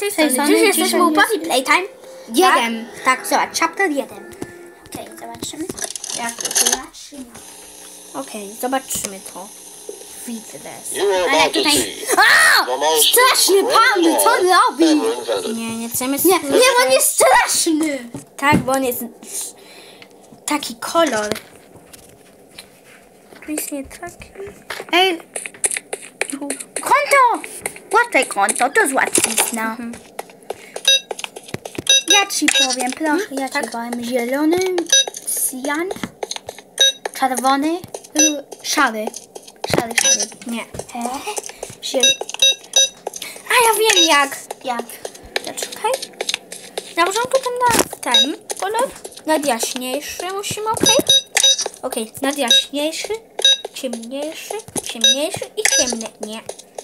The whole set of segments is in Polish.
tej strony. Dziś jesteśmy u Poppy Playtime. 1. Tak, zobacz, chapter 1. Okej, zobaczymy. Jak to zobaczymy. Okej, zobaczymy to. Widzę teraz. Ale tutaj... Straszny pan, co on robi? Nie chcemy... Nie, on jest straszny! Tak, bo on jest... Taki kolor. To jest nie taki... Ej, Konto! Łatwe konto, to z łatwizna. ja ci powiem, proszę, ja ci powiem. Zielony, cyan, czerwony, szary. Szary. Nie. A ja wiem jak. Zaczekaj. Na początku ten kolor. Nadjaśniejszy musimy, okej, nadjaśniejszy, ciemniejszy i ciemny. Nie.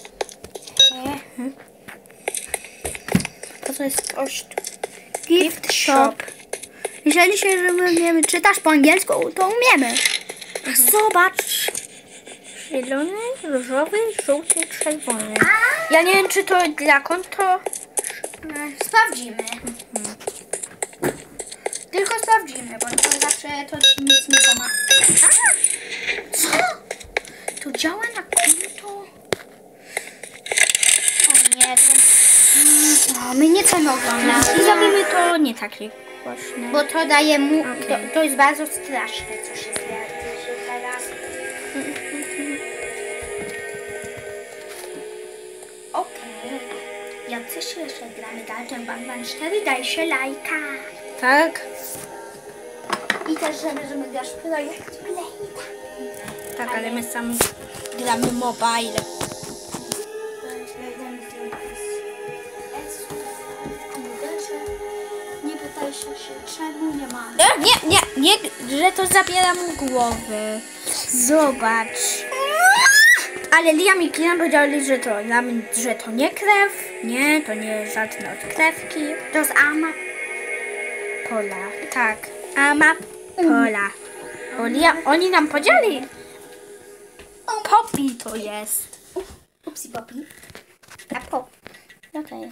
To jest coś tu. Gift shop. Jeżeli się umiemy, czytasz po angielsku, to umiemy. Zobacz. Zielony, różowy, żółty, czerwony. Ja nie wiem, czy to dla konto... Sprawdzimy. Tylko sprawdzimy, bo to zawsze to nic nie pomaga. Co? To działa na konto? O nie, to... my nie chcemy oglądać. I zrobimy to nie takie głośne. Bo to daje mu... Okej. To jest bardzo straszne, co się dzieje teraz. Okej. Jak chcesz jeszcze gramy dalej, Batman 4, daj się lajka. Tak? I też, żeby grasz projekt Playtime. Tak, ale my sam gramy mobile. Nie pytaj się, czemu nie ma. Nie, że to zabiera mu głowę. Zobacz. Ale Liam i Kilian powiedzieli, że to nie krew. Nie, to nie żadne odkrewki. To jest Ama. Pola. Tak, Ama Pola. Oni nam podzieli. Poppy to jest. Upsi Poppy. A Pop. Okej.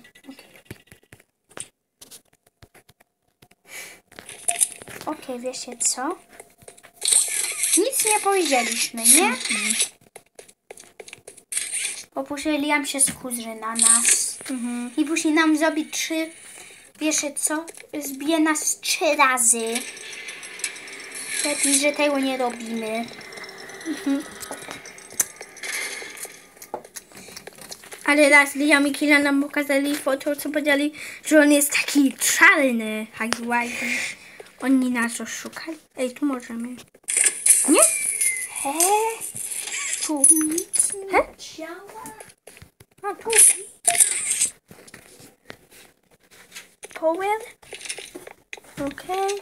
Okej, wiecie co? Nic nie powiedzieliśmy, nie? Bo później Liam się skurzy na nas. I później nam zrobi 3... Wiecie co? Zbije nas 3 razy. Lepiej, że tego nie robimy. Ale raz Liam i Kilian nam pokazali foto, co powiedzieli, że on jest taki czarny. Jak ładny. Oni nas oszukali. Ej, tu możemy. Nie? Tu nic nie działa. A tu. Power. Okej.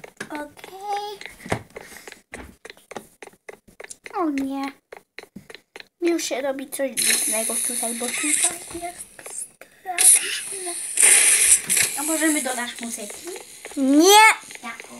O nie. Już się robi coś dziwnego tutaj, bo tutaj jest straszne. A możemy dodać muzyki? Nie! Jak?